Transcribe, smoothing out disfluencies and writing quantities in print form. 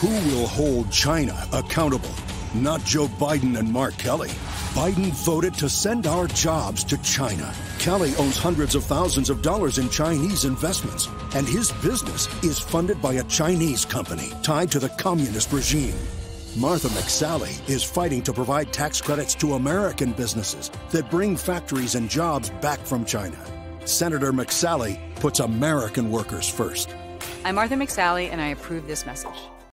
Who will hold China accountable? Not Joe Biden and Mark Kelly. Biden voted to send our jobs to China. Kelly owns hundreds of thousands of dollars in Chinese investments, and his business is funded by a Chinese company tied to the communist regime. Martha McSally is fighting to provide tax credits to American businesses that bring factories and jobs back from China. Senator McSally puts American workers first. I'm Martha McSally, and I approve this message.